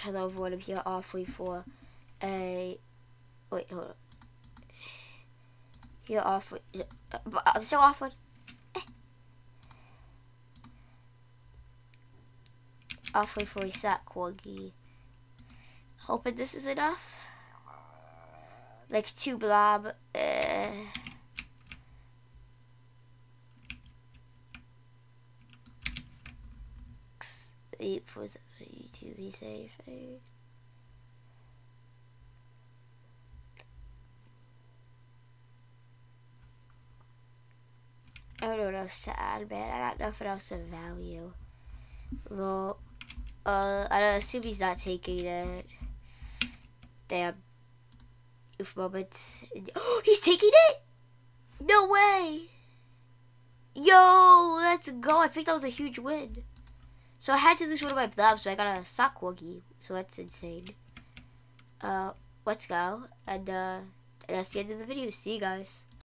Hello everyone, I'm here awfully for a... Wait, hold on. Here awfully... I'm still awful. Awfully for a sack corgi. Hoping this is enough. Like 2 blob. 8 for YouTube, he said. I don't know what else to add, man. I got nothing else of value. Well, I assume he's not taking it. Damn. Oof moments. Oh, he's taking it? No way. Yo, let's go. I think that was a huge win. So I had to lose one of my blobs, so I got a sock wuggy. So that's insane. Let's go. And that's the end of the video. See you guys.